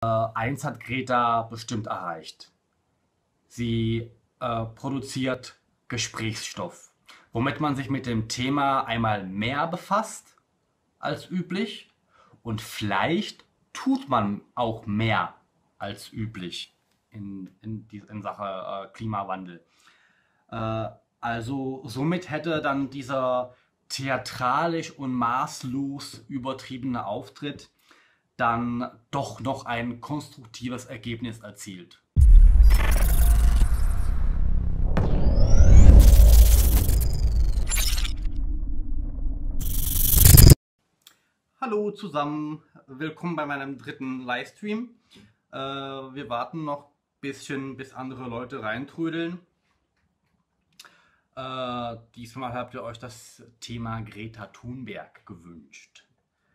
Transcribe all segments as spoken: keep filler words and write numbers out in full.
Eins hat Greta bestimmt erreicht. Sie äh, produziert Gesprächsstoff, womit man sich mit dem Thema einmal mehr befasst als üblich und vielleicht tut man auch mehr als üblich in, in, die, in Sache äh, Klimawandel. Äh, also somit hätte dann dieser theatralisch und maßlos übertriebene Auftritt dann doch noch ein konstruktives Ergebnis erzielt. Hallo zusammen, willkommen bei meinem dritten Livestream. Äh, wir warten noch ein bisschen, bis andere Leute reintrödeln. Äh, diesmal habt ihr euch das Thema Greta Thunberg gewünscht.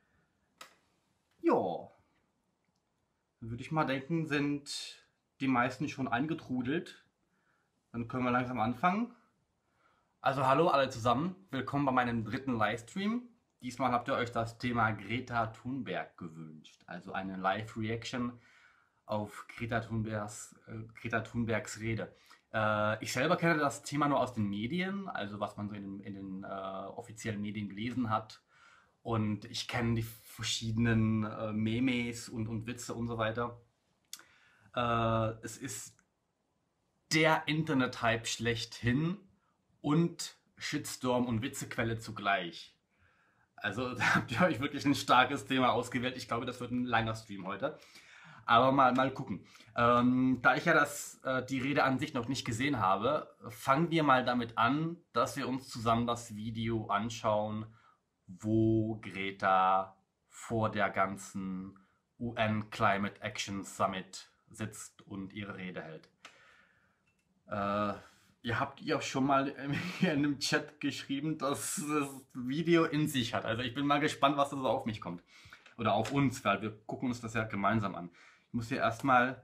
Ja, würde ich mal denken, sind die meisten schon eingetrudelt. Dann können wir langsam anfangen. Also hallo alle zusammen, willkommen bei meinem dritten Livestream. Diesmal habt ihr euch das Thema Greta Thunberg gewünscht. Also eine Live-Reaction auf Greta Thunbergs, äh, Greta Thunbergs Rede. Äh, ich selber kenne das Thema nur aus den Medien, also was man so in den, in den äh, offiziellen Medien gelesen hat. Und ich kenne die verschiedenen äh, Memes und, und Witze und so weiter. Äh, es ist der Internet-Hype schlechthin und Shitstorm und Witzequelle zugleich. Also da habt ihr euch wirklich ein starkes Thema ausgewählt. Ich glaube, das wird ein langer Stream heute. Aber mal, mal gucken. Ähm, da ich ja das, äh, die Rede an sich noch nicht gesehen habe, fangen wir mal damit an, dass wir uns zusammen das Video anschauen, wo Greta vor der ganzen U N Climate Action Summit sitzt und ihre Rede hält. Äh, ihr habt ja schon mal hier in einem Chat geschrieben, dass das Video in sich hat. Also ich bin mal gespannt, was da so auf mich kommt. Oder auf uns, weil wir gucken uns das ja gemeinsam an. Ich muss hier erstmal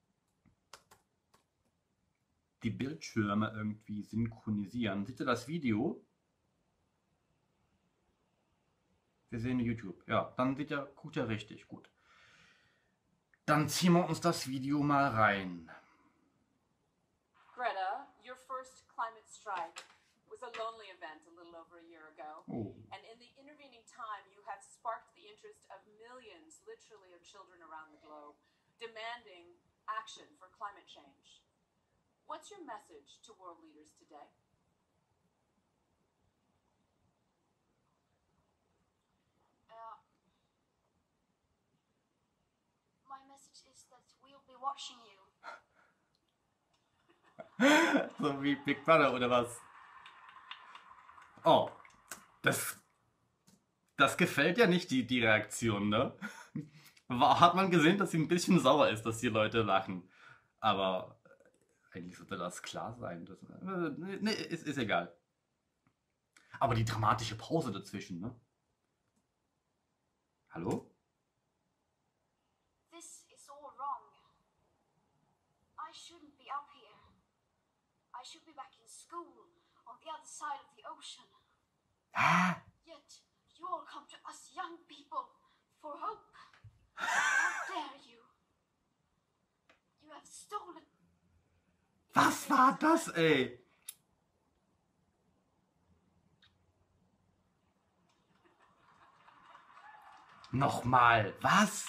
die Bildschirme irgendwie synchronisieren. Seht ihr das Video? Wir sehen YouTube. Ja, dann seht ihr, guckt ihr richtig gut. Dann ziehen wir uns das Video mal rein. Greta, your first climate strike was a lonely event a little over a year ago. Oh. And in the intervening time, you have sparked the interest of millions, literally, of children around the globe, demanding action for climate change. What's your message to world leaders today? Uh, my message is that we'll be watching you. So wie Big Brother oder was? Oh, das, das gefällt ja nicht, die, die Reaktion, ne? War, hat man gesehen, dass sie ein bisschen sauer ist, dass die Leute lachen. Aber eigentlich sollte das klar sein. Das, äh, nee, ist, ist egal. Aber die dramatische Pause dazwischen, ne? Hallo? This is all wrong. I shouldn't be up here. I should be back in school on the other side of the ocean. Ah, Yet you all come to us young people for hope. How dare you? You have stolen. was war das, ey? Nochmal, was?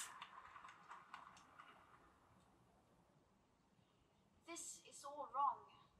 This is all wrong.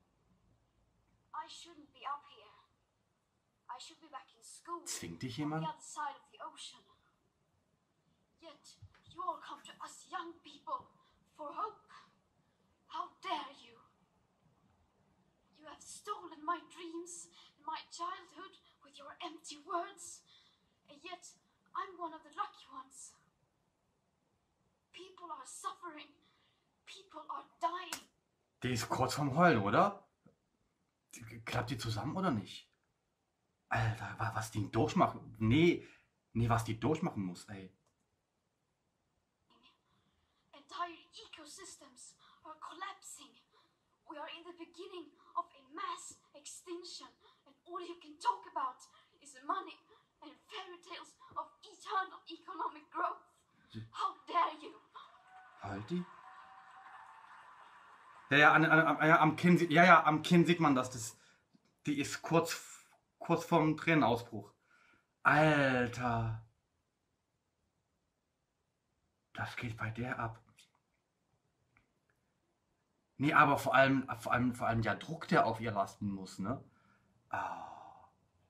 I shouldn't be up here. I should be back in school Zwingt dich on the jemand? other side of the ocean. Yet you all come to us young people for hope. How dare you? You have stolen my dreams and my childhood with your empty words. And yet I'm one of the lucky ones. People are suffering. People are dying. Die ist kurz vorm Heulen, oder? Klappt die zusammen oder nicht? Alter, wa- was die durchmachen. Nee, nee, was die durchmachen muss, ey. Entire ecosystems are collapsing. We are in the beginning of a mass extinction, and all you can talk about is money and fairy tales of eternal economic growth. How dare you? heult die? Ja, ja, an, an, ja, am Kinn, ja, ja, am Kinn sieht man das. das die ist kurz, kurz vorm Tränenausbruch. Alter. Das geht bei der ab. Nee, aber vor allem, vor allem, vor allem der Druck, der auf ihr lasten muss, ne? Ah.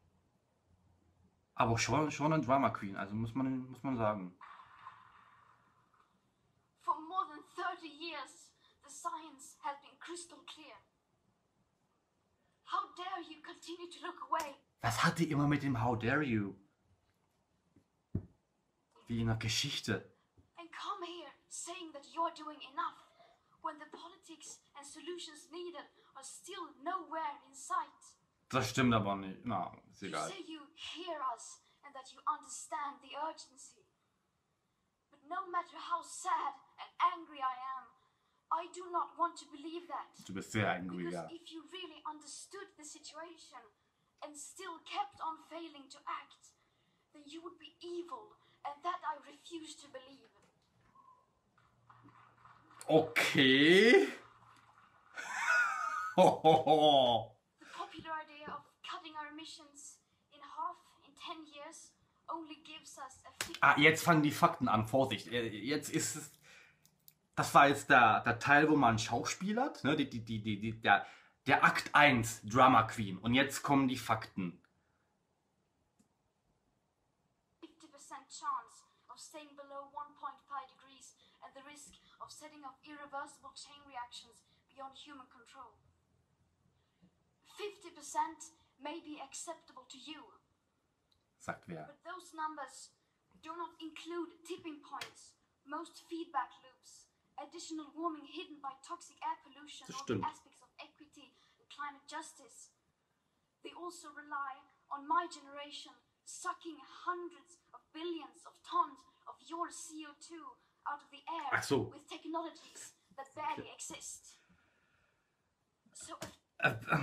Aber schon, schon ein Drama Queen, also muss man, muss man sagen. For more than thirty years, the science has been crystal clear. How dare you continue to look away? Was hat die immer mit dem How dare you? Wie in der Geschichte. And come here saying that you're doing enough when the politics and solutions needed are still nowhere in sight. Das stimmt aber nicht. Na, ist You egal. say you hear us and that you understand the urgency. But no matter how sad and angry I am, I do not want to believe that. Du bist sehr angry, Because ja. if you really understood the situation and still kept on failing to act, then you would be evil, and that I refuse to believe. Okay. Hohoho. The popular idea of cutting our emissions in half in ten years only gives us a fix. Ah, jetzt fangen die Fakten an. Vorsicht. Äh, Jetzt ist es. Das war jetzt der, der Teil, wo man schauspielert. Ne? Die, die, die, die, die, der, der Akt eins, Drama Queen. Und jetzt kommen die Fakten. fifty percent chance of staying below one point five degrees and the risk of setting off irreversible chain reactions beyond human control. fifty percent may be acceptable to you, Sagt wer? but those numbers do not include tipping points, most feedback loops, additional warming hidden by toxic air pollution, Das or the stimmt. aspects of equity and climate justice. They also rely on my generation sucking hundreds of billions of tons of your C O two out of the air Ach so. with technologies that barely exist. So if Äh, äh,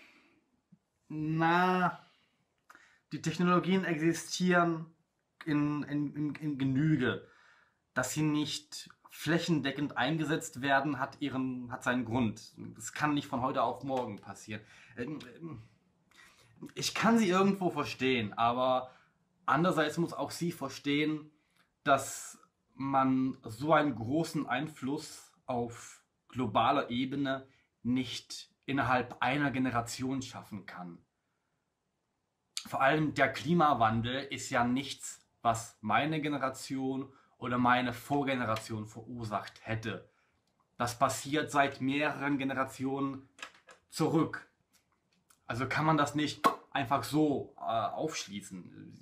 Na, die Technologien existieren in, in, in, in Genüge. Dass sie nicht flächendeckend eingesetzt werden, hat, ihren, hat seinen Grund. Das kann nicht von heute auf morgen passieren. Ähm, ähm, Ich kann sie irgendwo verstehen, aber andererseits muss auch sie verstehen, dass man so einen großen Einfluss auf globaler Ebene nicht innerhalb einer Generation schaffen kann. Vor allem der Klimawandel ist ja nichts, was meine Generation oder meine Vorgeneration verursacht hätte. Das passiert seit mehreren Generationen zurück. Also kann man das nicht einfach so äh, aufschließen.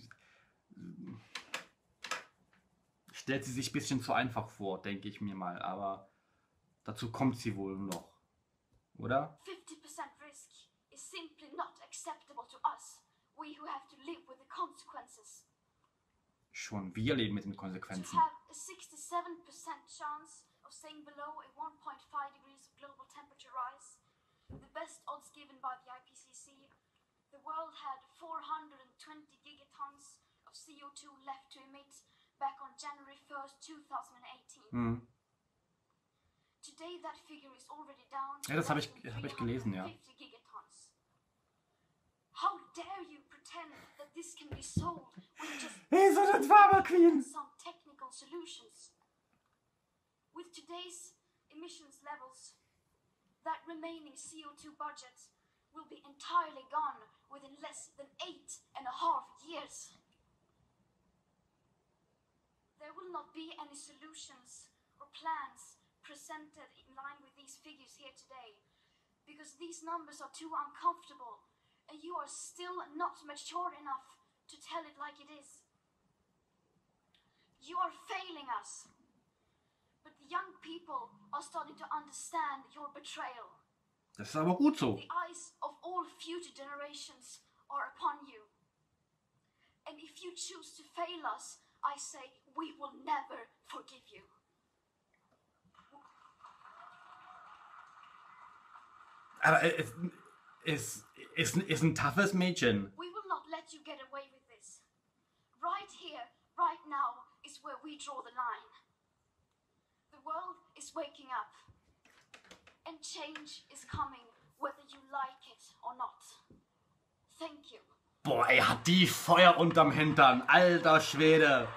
Stellt sie sich ein bisschen zu einfach vor, denke ich mir mal. Aber dazu kommt sie wohl noch. Oder? fifty percent risk is simply not acceptable to us, we who have to live with the consequences. Schon wir leben mit den To Konsequenzen. have a sixty-seven percent chance of staying below a one point five degrees of global temperature rise, the best odds given by the I P C C, the world had four hundred twenty gigatons of C O two left to emit back on January first, two thousand eighteen. Hm. Today that figure is already down to Ja, das habe ich, less than hab ich gelesen, ja. three hundred fifty gigatons. How dare you pretend that this can be solved with just Hey, so eine Drama Queen! some technical solutions? With today's emissions levels, that remaining C O two budget will be entirely gone within less than eight and a half years. There will not be any solutions or plans presented in line with these figures here today, because these numbers are too uncomfortable and you are still not mature enough to tell it like it is. You are failing us, but the young people are starting to understand your betrayal. Das ist aber gut so. The eyes of all future generations are upon you. And if you choose to fail us, I say we will never forgive you. Aber es ist, ist, ist ein toughes Mädchen. We will not let you get away with this. Right here, right now, is where we draw the line. The world is waking up. And change is coming, whether you like it or not. Thank you. Boah, er hat die Feuer unterm Hintern. Alter Schwede.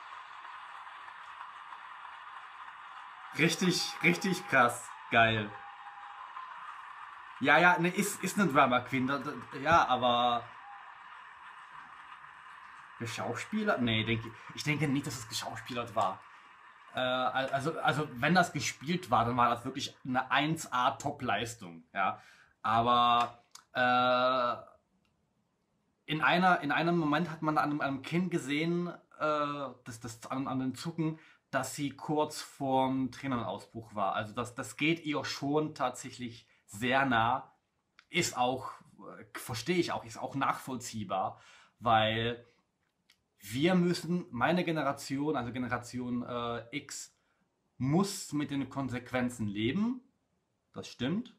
Richtig, richtig krass. Geil. Ja, ja, ne, ist, ist eine Drama Queen. Da, da, ja, aber... Geschauspielert? Nee, denke, ich denke nicht, dass es geschauspielert war. Äh, also, also, wenn das gespielt war, dann war das wirklich eine eins A Top-Leistung. Ja? Aber äh, in, einer, in einem Moment hat man an einem, einem Kind gesehen, äh, das, das an, an den Zucken, dass sie kurz vorm Tränenausbruch war. Also das, das geht ihr schon tatsächlich sehr nah. Ist auch, äh, verstehe ich auch, ist auch nachvollziehbar, weil wir müssen, meine Generation, also Generation äh, X, muss mit den Konsequenzen leben. Das stimmt.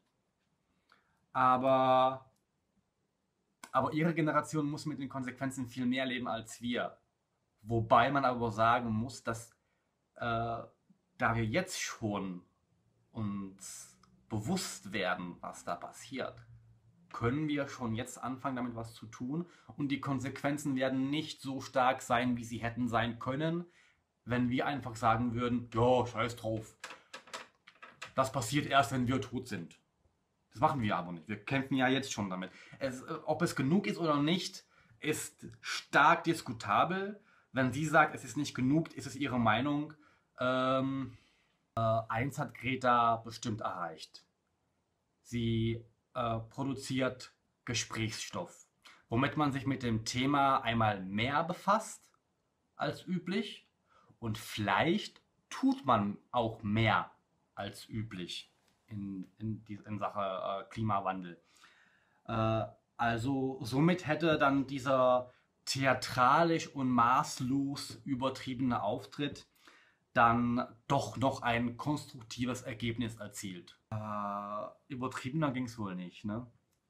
Aber, aber ihre Generation muss mit den Konsequenzen viel mehr leben als wir. Wobei man aber sagen muss, dass äh, da wir jetzt schon uns bewusst werden, was da passiert, können wir schon jetzt anfangen, damit was zu tun. Und die Konsequenzen werden nicht so stark sein, wie sie hätten sein können, wenn wir einfach sagen würden, ja, scheiß drauf. Das passiert erst, wenn wir tot sind. Das machen wir aber nicht. Wir kämpfen ja jetzt schon damit. Es, ob es genug ist oder nicht, ist stark diskutabel. Wenn sie sagt, es ist nicht genug, ist es ihre Meinung. Ähm, äh, eins hat Greta bestimmt erreicht. Sie äh, produziert Gesprächsstoff, womit man sich mit dem Thema einmal mehr befasst als üblich und vielleicht tut man auch mehr als üblich in, in, die, in Sache äh, Klimawandel. Äh, also somit hätte dann dieser theatralisch und maßlos übertriebene Auftritt dann doch noch ein konstruktives Ergebnis erzielt. Äh, übertriebener ging es wohl nicht, ne?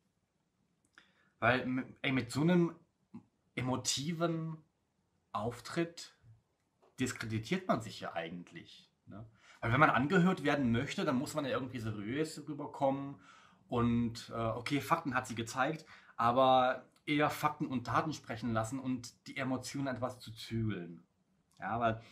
Weil ey, mit so einem emotiven Auftritt diskreditiert man sich ja eigentlich. Ne? Weil wenn man angehört werden möchte, dann muss man ja irgendwie seriös rüberkommen und äh, okay, Fakten hat sie gezeigt, aber eher Fakten und Taten sprechen lassen und die Emotionen etwas zu zügeln. Ja, weil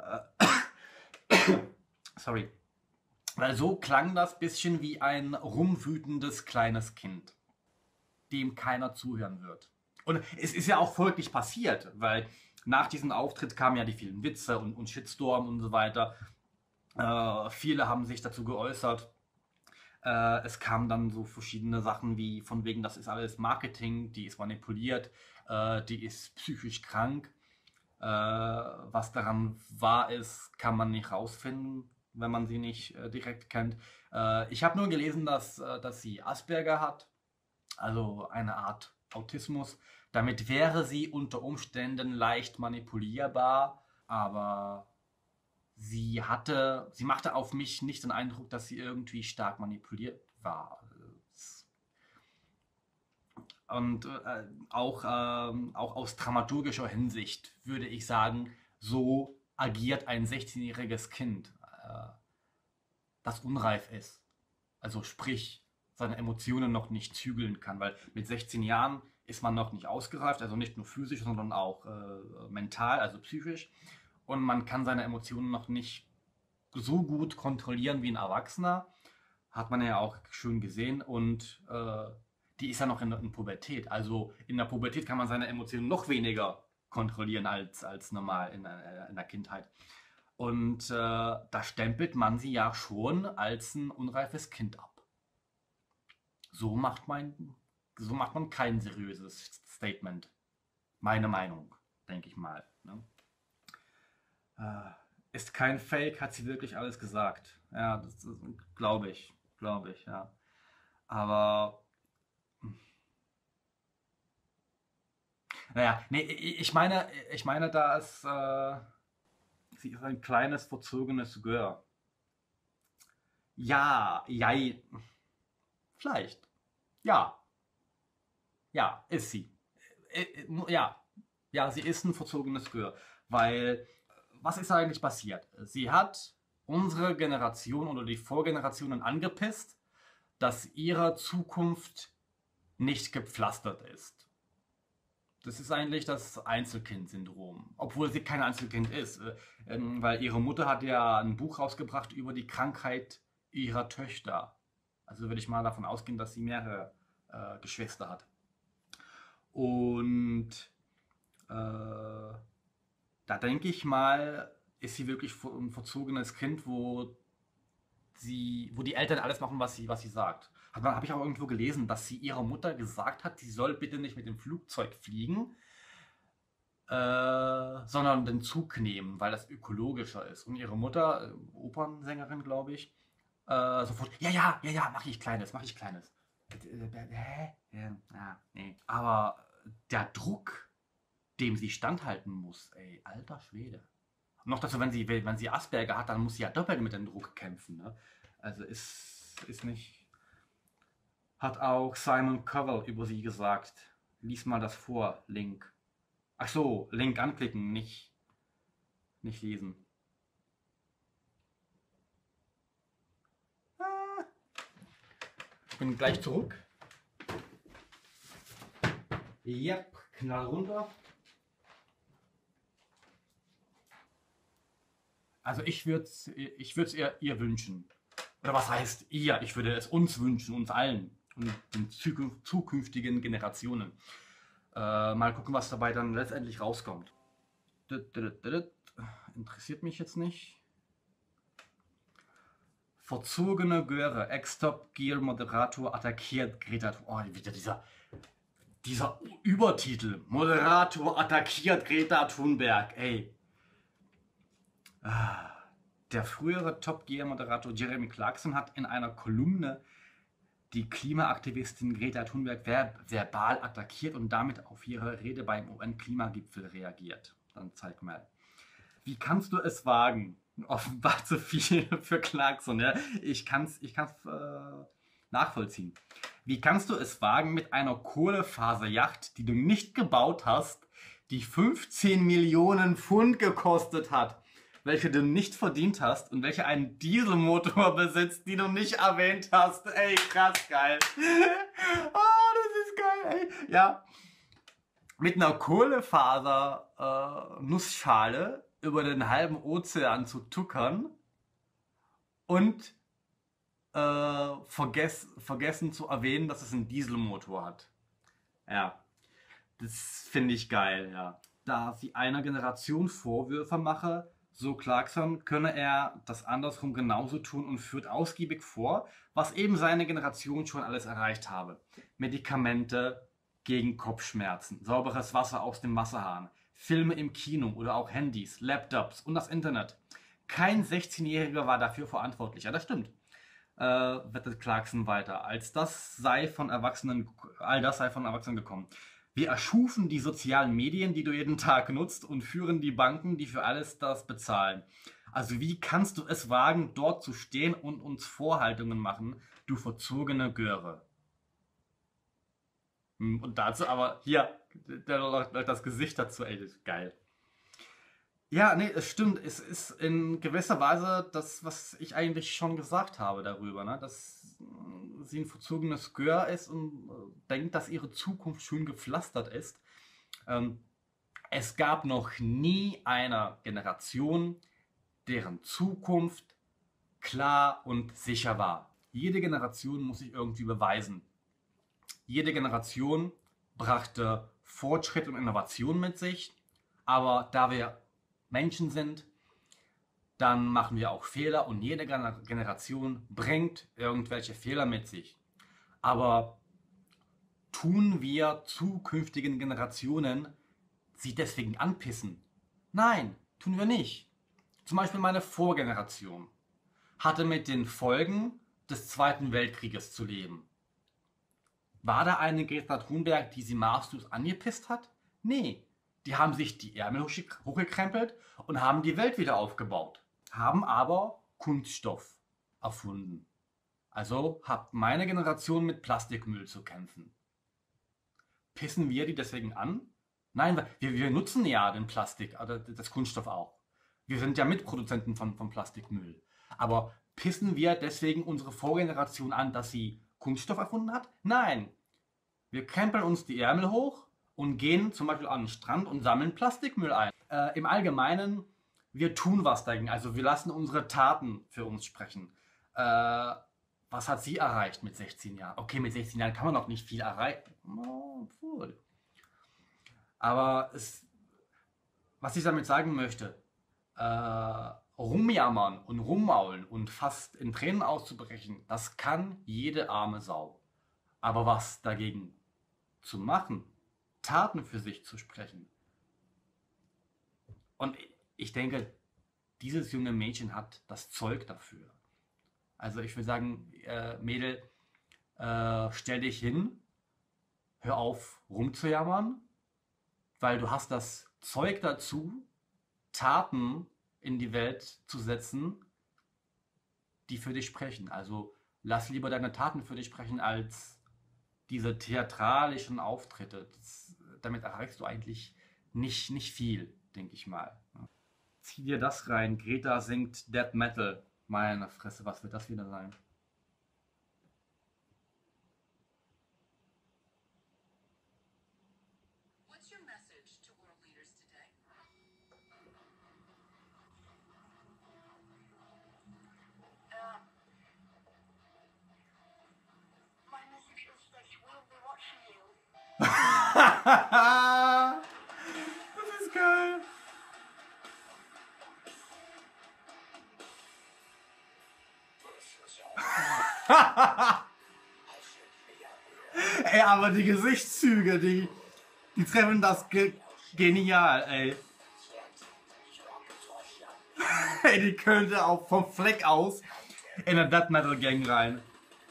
äh, sorry. Weil so klang das bisschen wie ein rumwütendes kleines Kind, dem keiner zuhören wird. Und es ist ja auch folglich passiert, weil nach diesem Auftritt kamen ja die vielen Witze und, und Shitstorm und so weiter. Äh, viele haben sich dazu geäußert. Äh, es kamen dann so verschiedene Sachen wie von wegen, das ist alles Marketing, die ist manipuliert, äh, die ist psychisch krank. Äh, was daran wahr ist, kann man nicht rausfinden, wenn man sie nicht äh, direkt kennt. Äh, ich habe nur gelesen, dass, äh, dass sie Asperger hat, also eine Art Autismus. Damit wäre sie unter Umständen leicht manipulierbar, aber sie hatte, sie machte auf mich nicht den Eindruck, dass sie irgendwie stark manipuliert war. Und äh, auch, äh, auch aus dramaturgischer Hinsicht würde ich sagen, so agiert ein sechzehnjähriges Kind, äh, das unreif ist. Also sprich, seine Emotionen noch nicht zügeln kann, weil mit sechzehn Jahren ist man noch nicht ausgereift, also nicht nur physisch, sondern auch äh, mental, also psychisch. Und man kann seine Emotionen noch nicht so gut kontrollieren wie ein Erwachsener. Hat man ja auch schön gesehen. Und äh, die ist ja noch in der Pubertät. Also in der Pubertät kann man seine Emotionen noch weniger kontrollieren als, als normal in, äh, in der Kindheit. Und äh, da stempelt man sie ja schon als ein unreifes Kind ab. So macht man, so macht man kein seriöses Statement. Meine Meinung, denke ich mal. Ne? Äh, ist kein Fake, hat sie wirklich alles gesagt. Ja, das, das glaube ich, glaube ich, ja. Aber naja, nee, ich meine, ich meine, da ist äh, sie ist ein kleines, verzogenes Girl. Ja, ja, vielleicht. Ja. Ja, ist sie. Ja, ja, sie ist ein verzogenes Girl. Weil, was ist eigentlich passiert? Sie hat unsere Generation oder die Vorgenerationen angepisst, dass ihre Zukunft nicht gepflastert ist. Das ist eigentlich das Einzelkind-Syndrom, obwohl sie kein Einzelkind ist, äh, ähm, weil ihre Mutter hat ja ein Buch rausgebracht über die Krankheit ihrer Töchter. Also würde ich mal davon ausgehen, dass sie mehrere äh, Geschwister hat. Und äh, da denke ich mal, ist sie wirklich ein verzogenes Kind, wo, sie, wo die Eltern alles machen, was sie, was sie sagt. Habe ich auch irgendwo gelesen, dass sie ihrer Mutter gesagt hat, sie soll bitte nicht mit dem Flugzeug fliegen, äh, sondern den Zug nehmen, weil das ökologischer ist. Und ihre Mutter, äh, Opernsängerin, glaube ich, äh, sofort, ja, ja, ja, ja, mache ich Kleines, mache ich Kleines. Hä? Ja, nee. Aber der Druck, dem sie standhalten muss, ey, alter Schwede. Noch dazu, wenn sie, wenn sie Asperger hat, dann muss sie ja doppelt mit dem Druck kämpfen. Ne? Also ist, ist nicht... Hat auch Simon Cowell über sie gesagt. Lies mal das vor, Link. Ach so, Link anklicken, nicht, nicht lesen. Ah. Ich bin gleich zurück. Yep, knall runter. Also ich würde es ich würd's ihr, ihr wünschen. Oder was heißt ihr? Ich würde es uns wünschen, uns allen. Und den zukünftigen Generationen. Äh, mal gucken, was dabei dann letztendlich rauskommt. Interessiert mich jetzt nicht. Verzogene Göre, Ex-Top Gear Moderator attackiert Greta. Oh, wieder dieser, dieser Übertitel. Moderator attackiert Greta Thunberg. Ey. Ah. Der frühere Top Gear Moderator Jeremy Clarkson hat in einer Kolumne die Klimaaktivistin Greta Thunberg ver verbal attackiert und damit auf ihre Rede beim U N-Klimagipfel reagiert. Dann zeig mal. Wie kannst du es wagen? Offenbar zu viel für Clarkson. Ja? Ich kann es ich kann's, äh, nachvollziehen. Wie kannst du es wagen, mit einer Kohlefaserjacht, die du nicht gebaut hast, die fünfzehn Millionen Pfund gekostet hat, welche du nicht verdient hast und welche einen Dieselmotor besitzt, die du nicht erwähnt hast. Ey, krass geil. Oh, das ist geil, ey. Ja. Mit einer Kohlefaser-Nussschale äh, über den halben Ozean zu tuckern und äh, vergess vergessen zu erwähnen, dass es einen Dieselmotor hat. Ja. Das finde ich geil, ja. Da sie einer Generation Vorwürfe mache, so Clarkson, könne er das andersrum genauso tun und führt ausgiebig vor, was eben seine Generation schon alles erreicht habe. Medikamente gegen Kopfschmerzen, sauberes Wasser aus dem Wasserhahn, Filme im Kino oder auch Handys, Laptops und das Internet. Kein sechzehnjähriger war dafür verantwortlich. Ja, das stimmt. Äh, wettet Clarkson weiter. Als das sei von Erwachsenen, all das sei von Erwachsenen gekommen. Wir erschufen die sozialen Medien, die du jeden Tag nutzt, und führen die Banken, die für alles das bezahlen. Also wie kannst du es wagen, dort zu stehen und uns Vorhaltungen machen, du verzogene Göre? Und dazu aber, hier, das Gesicht dazu, ey, das ist geil. Ja, nee, es stimmt. Es ist in gewisser Weise das, was ich eigentlich schon gesagt habe darüber, ne? Dass sie ein verzogenes Gör ist und äh, denkt, dass ihre Zukunft schön gepflastert ist. Ähm, es gab noch nie eine Generation, deren Zukunft klar und sicher war. Jede Generation muss sich irgendwie beweisen. Jede Generation brachte Fortschritt und Innovation mit sich, aber da wir Menschen sind, dann machen wir auch Fehler und jede Generation bringt irgendwelche Fehler mit sich. Aber tun wir zukünftigen Generationen sie deswegen anpissen? Nein, tun wir nicht. Zum Beispiel meine Vorgeneration hatte mit den Folgen des Zweiten Weltkrieges zu leben. War da eine Greta Thunberg, die sie maßlos angepisst hat? Nee. Die haben sich die Ärmel hochgekrempelt und haben die Welt wieder aufgebaut. Haben aber Kunststoff erfunden. Also hat meine Generation mit Plastikmüll zu kämpfen. Pissen wir die deswegen an? Nein, wir, wir nutzen ja den Plastik, also das Kunststoff auch. Wir sind ja Mitproduzenten von, von Plastikmüll. Aber pissen wir deswegen unsere Vorgeneration an, dass sie Kunststoff erfunden hat? Nein. Wir krempeln uns die Ärmel hoch und gehen zum Beispiel an den Strand und sammeln Plastikmüll ein. Äh, Im Allgemeinen, wir tun was dagegen. Also wir lassen unsere Taten für uns sprechen. Äh, was hat sie erreicht mit sechzehn Jahren? Okay, mit sechzehn Jahren kann man noch nicht viel erreichen. Oh, cool. Aber es, was ich damit sagen möchte, äh, rumjammern und rummaulen und fast in Tränen auszubrechen, das kann jede arme Sau. Aber was dagegen zu machen, Taten für sich zu sprechen. Und ich denke, dieses junge Mädchen hat das Zeug dafür. Also ich würde sagen, äh, Mädel, äh, stell dich hin, hör auf rumzujammern, weil du hast das Zeug dazu, Taten in die Welt zu setzen, die für dich sprechen. Also lass lieber deine Taten für dich sprechen, als diese theatralischen Auftritte. Das, damit erreichst du eigentlich nicht, nicht viel, denke ich mal. Zieh dir das rein. Greta singt Death Metal. Meine Fresse, was wird das wieder sein? What's your message to world leaders today? Um, my message is that we'll be watching you. Das ist geil. Ey, aber die Gesichtszüge, die, die treffen das ge genial, ey. Ey, die könnte auch vom Fleck aus in eine Death Metal Gang rein.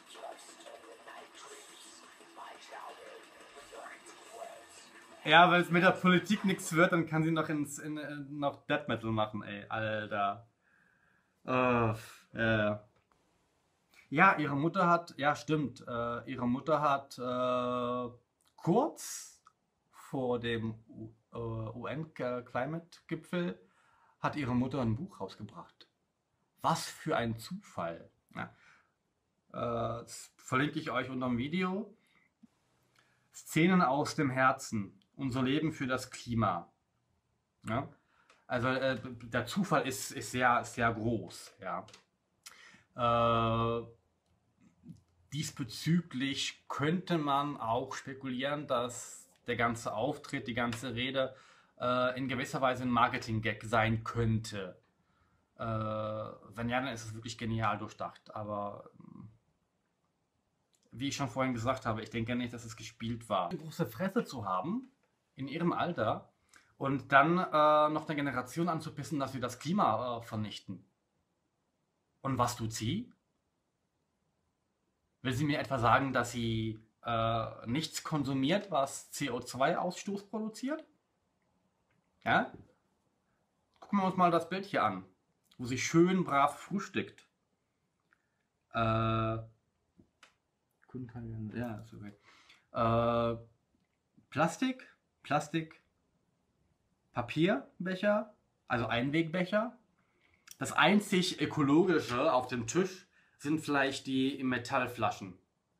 Ja, wenn es mit der Politik nichts wird, dann kann sie noch ins in, in, noch Death Metal machen, ey, Alter. Uh, äh. Ja, ihre Mutter hat, ja stimmt, äh, ihre Mutter hat äh, kurz vor dem äh, U N-Climate-Gipfel hat ihre Mutter ein Buch rausgebracht. Was für ein Zufall. Ja. Äh, das verlinke ich euch unter dem Video. Szenen aus dem Herzen. Unser Leben für das Klima. Ja? Also äh, der Zufall ist, ist sehr, sehr groß. Ja. Äh, diesbezüglich könnte man auch spekulieren, dass der ganze Auftritt, die ganze Rede äh, in gewisser Weise ein Marketing-Gag sein könnte. Äh, wenn ja, dann ist es wirklich genial durchdacht. Aber wie ich schon vorhin gesagt habe, ich denke nicht, dass es gespielt war. Eine große Fresse zu haben in ihrem Alter und dann äh, noch eine Generation anzupissen, dass wir das Klima äh, vernichten. Und was tut sie? Will sie mir etwa sagen, dass sie äh, nichts konsumiert, was C O zwei Ausstoß produziert? Ja? Gucken wir uns mal das Bild hier an, wo sie schön brav frühstückt. Äh, ja, ist okay. Äh, Plastik, Plastik, Papierbecher, also Einwegbecher. Das einzig Ökologische auf dem Tisch sind vielleicht die Metallflaschen.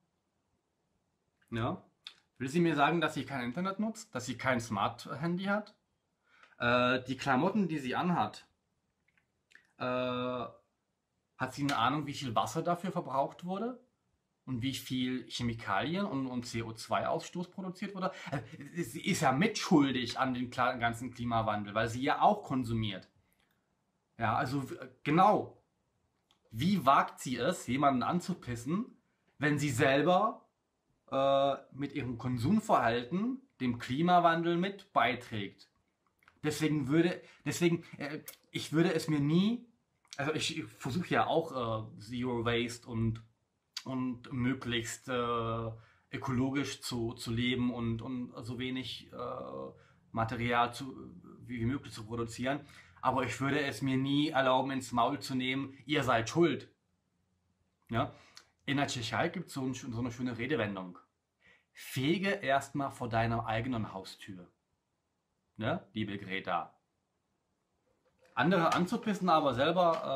Ja? Will sie mir sagen, dass sie kein Internet nutzt, dass sie kein Smart-Handy hat? Äh, die Klamotten, die sie anhat, äh, hat sie eine Ahnung, wie viel Wasser dafür verbraucht wurde? Und wie viel Chemikalien und, und C O zwei Ausstoß produziert wurde? Also, sie ist ja mitschuldig an dem ganzen Klimawandel, weil sie ja auch konsumiert. Ja, also genau. Wie wagt sie es, jemanden anzupissen, wenn sie selber äh, mit ihrem Konsumverhalten dem Klimawandel mit beiträgt? Deswegen würde, deswegen, äh, ich würde es mir nie, also ich, ich versuche ja auch äh, Zero Waste und, und möglichst äh, ökologisch zu, zu leben und, und so wenig äh, Material zu, wie möglich zu produzieren. Aber ich würde es mir nie erlauben, ins Maul zu nehmen, ihr seid schuld. Ja? In der Tschechei gibt es so, ein, so eine schöne Redewendung. Fege erstmal vor deiner eigenen Haustür. Ne? Liebe Greta. Andere anzupissen, aber selber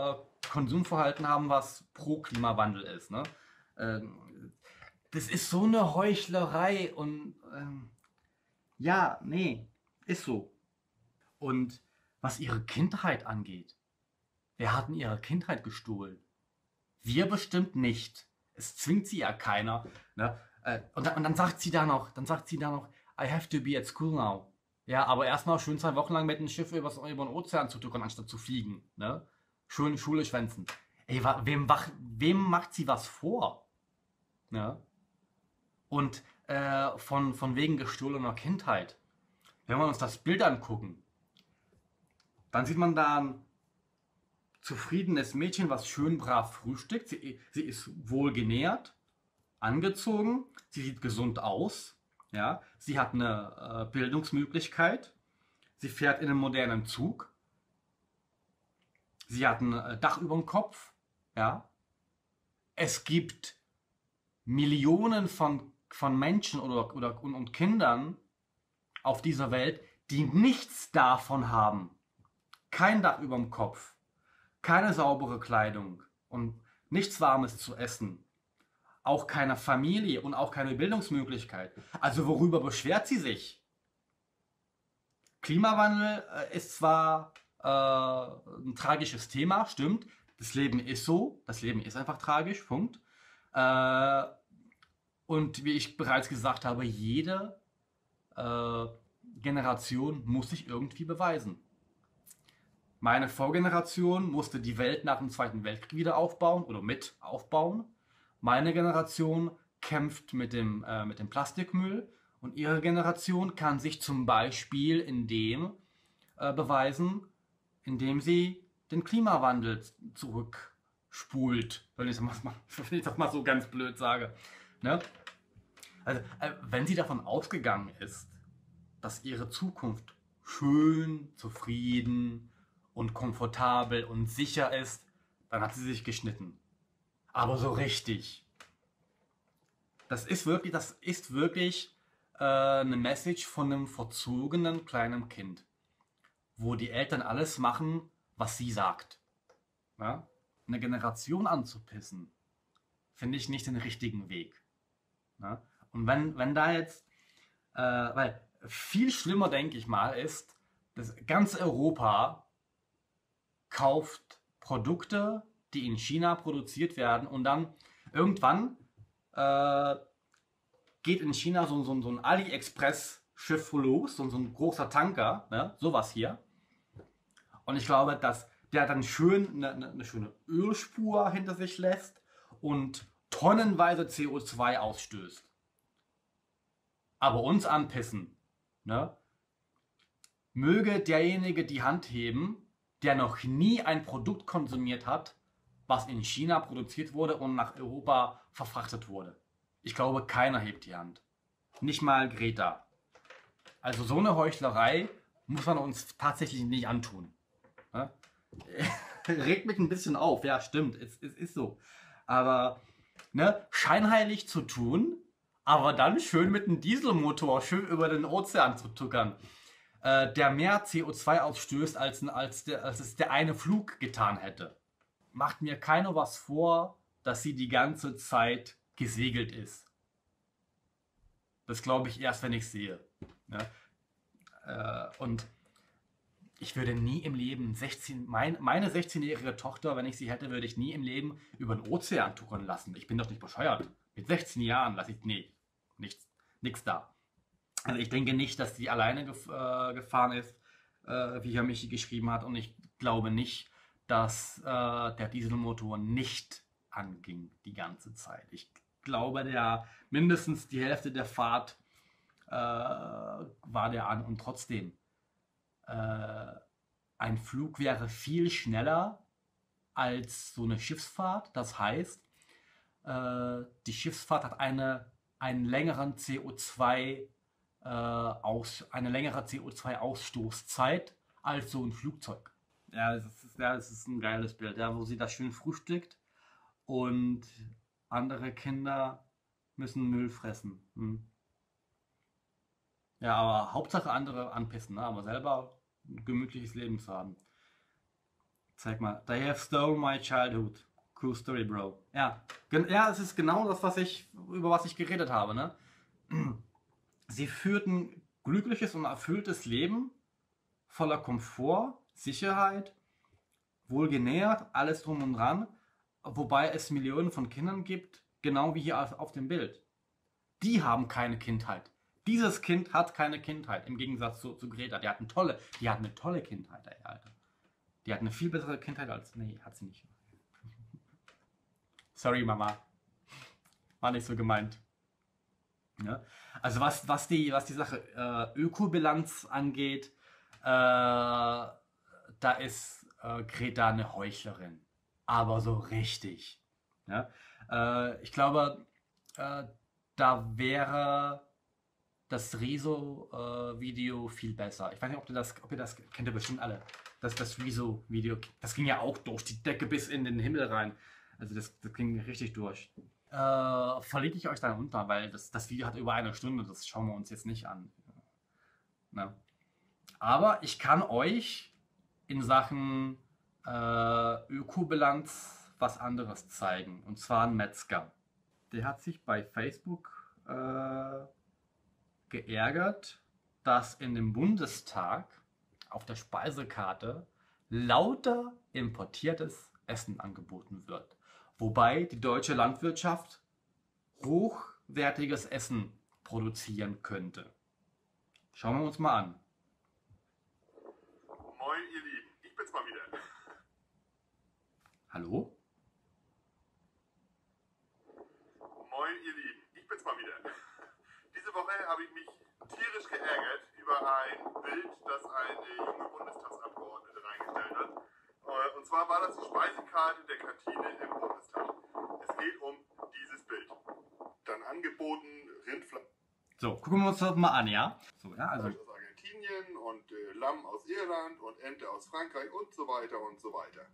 Konsumverhalten haben, was pro Klimawandel ist. Ne? Ähm, das ist so eine Heuchlerei und ähm, ja, nee, ist so. Und was ihre Kindheit angeht, wer hat in ihrer Kindheit gestohlen? Wir bestimmt nicht. Es zwingt sie ja keiner. Ne? Äh, und, dann, und dann sagt sie da noch, dann sagt sie da noch, I have to be at school now. Ja, aber erstmal schön zwei Wochen lang mit einem Schiff übers, über den Ozean zu tuckern, anstatt zu fliegen. Ne? Schön Schule schwänzen. Ey, wa, wem, wach, wem macht sie was vor? Ne? Und äh, von, von wegen gestohlener Kindheit. Wenn wir uns das Bild angucken, dann sieht man da ein zufriedenes Mädchen, was schön brav frühstückt. Sie, sie ist wohl genährt, angezogen, sie sieht gesund aus. Ja, sie hat eine äh, Bildungsmöglichkeit. Sie fährt in einem modernen Zug. Sie hat ein äh, Dach über dem Kopf. Ja. Es gibt Millionen von, von Menschen oder, oder, und, und Kindern auf dieser Welt, die nichts davon haben. Kein Dach über dem Kopf, keine saubere Kleidung und nichts Warmes zu essen. Auch keine Familie und auch keine Bildungsmöglichkeit. Also worüber beschwert sie sich? Klimawandel äh, ist zwar äh, ein tragisches Thema, stimmt. Das Leben ist so. Das Leben ist einfach tragisch, Punkt. Äh, und wie ich bereits gesagt habe, jede äh, Generation muss sich irgendwie beweisen. Meine Vorgeneration musste die Welt nach dem Zweiten Weltkrieg wieder aufbauen oder mit aufbauen. Meine Generation kämpft mit dem, äh, mit dem Plastikmüll und ihre Generation kann sich zum Beispiel in dem äh, beweisen, indem sie den Klimawandel zurückspult, wenn ich das mal, wenn ich das mal so ganz blöd sage. Ne? Also, äh, wenn sie davon ausgegangen ist, dass ihre Zukunft schön, zufrieden und komfortabel und sicher ist, dann hat sie sich geschnitten. Aber so richtig. Das ist wirklich, das ist wirklich äh, eine Message von einem verzogenen kleinen Kind, wo die Eltern alles machen, was sie sagt. Ja? Eine Generation anzupissen, finde ich nicht den richtigen Weg. Ja? Und wenn, wenn da jetzt, äh, weil viel schlimmer, denke ich mal, ist, dass ganz Europa kauft Produkte, die in China produziert werden und dann irgendwann äh, geht in China so, so, so ein AliExpress-Schiff los, so, so ein großer Tanker, ne? Sowas hier. Und ich glaube, dass der dann schön eine, eine, eine schöne Ölspur hinter sich lässt und tonnenweise C O zwei ausstößt. Aber uns anpissen, ne? Möge derjenige die Hand heben, der noch nie ein Produkt konsumiert hat, was in China produziert wurde und nach Europa verfrachtet wurde. Ich glaube, keiner hebt die Hand. Nicht mal Greta. Also so eine Heuchlerei muss man uns tatsächlich nicht antun. Ja? Regt mich ein bisschen auf, ja stimmt, es, es ist so. Aber ne, scheinheilig zu tun, aber dann schön mit einem Dieselmotor schön über den Ozean zu tuckern, äh, der mehr C O zwei ausstößt, als, als, der, als es der eine Flug getan hätte. Macht mir keiner was vor, dass sie die ganze Zeit gesegelt ist. Das glaube ich erst, wenn ich sehe. Ja? Äh, und ich würde nie im Leben sechzehn, mein, meine sechzehnjährige Tochter, wenn ich sie hätte, würde ich nie im Leben über den Ozean tuckern lassen. Ich bin doch nicht bescheuert. Mit sechzehn Jahren lasse ich, nee, nichts, nichts da. Also ich denke nicht, dass sie alleine gef äh, gefahren ist, äh, wie Herr Michi geschrieben hat. Und ich glaube nicht, dass äh, der Dieselmotor nicht anging die ganze Zeit. Ich glaube, der mindestens die Hälfte der Fahrt äh, war der an. Und trotzdem, äh, ein Flug wäre viel schneller als so eine Schiffsfahrt. Das heißt, äh, die Schiffsfahrt hat eine, einen längeren C O zwei, äh, aus, eine längere C O zwei Ausstoßzeit als so ein Flugzeug. Ja, das ist, ja, das ist ein geiles Bild, ja, wo sie da schön frühstückt und andere Kinder müssen Müll fressen. Hm. Ja, aber Hauptsache andere anpissen, ne? Aber selber ein gemütliches Leben zu haben. Zeig mal. They have stolen my childhood. Cool story, bro. Ja, ja, es ist genau das, was ich, über was ich geredet habe. Ne? Sie führten glückliches und erfülltes Leben voller Komfort, Sicherheit, wohlgenährt, alles drum und dran, wobei es Millionen von Kindern gibt, genau wie hier auf dem Bild. Die haben keine Kindheit. Dieses Kind hat keine Kindheit, im Gegensatz zu, zu Greta. Die hat eine tolle, die hat eine tolle Kindheit, ey, Alter. Die hat eine viel bessere Kindheit als... Nee, hat sie nicht. Sorry, Mama. War nicht so gemeint. Ja? Also was, was, die, was die Sache äh, Ökobilanz angeht, äh, da ist äh, Greta eine Heuchlerin. Aber so richtig. Ja? Äh, ich glaube, äh, da wäre das Rezo-Video äh, viel besser. Ich weiß nicht, ob ihr das, ob ihr das kennt, ihr bestimmt alle. Das, das Rezo-Video, das ging ja auch durch die Decke bis in den Himmel rein. Also das, das ging richtig durch. Äh, verlinke ich euch dann unter, weil das, das Video hat über eine Stunde, das schauen wir uns jetzt nicht an. Ne? Aber ich kann euch in Sachen äh, Ökobilanz was anderes zeigen. Und zwar ein Metzger. Der hat sich bei Facebook äh, geärgert, dass in dem Bundestag auf der Speisekarte lauter importiertes Essen angeboten wird. Wobei die deutsche Landwirtschaft hochwertiges Essen produzieren könnte. Schauen wir uns mal an. Moin ihr Lieben, ich bin's mal wieder. Hallo? Moin ihr Lieben, ich bin's mal wieder. Diese Woche habe ich mich tierisch geärgert über ein Bild, das eine junge Bundestagsabgeordnete reingestellt hat. Und zwar war das die Speisekarte der Kantine im Bundestag. Es geht um dieses Bild. Dann angeboten Rindfleisch So, gucken wir uns das mal an, ja? So, ja, also. aus Argentinien und äh, Lamm aus Irland und Ente aus Frankreich und so weiter und so weiter.